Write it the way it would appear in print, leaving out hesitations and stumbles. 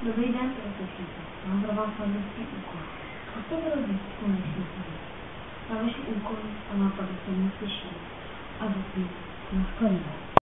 Dobrý den, posluchači. Mám pro vás anglický úkol. Zkuste vyrazit konečný svět. Na vaši úkol a nápady se neslyším. A zatím, na shledanou.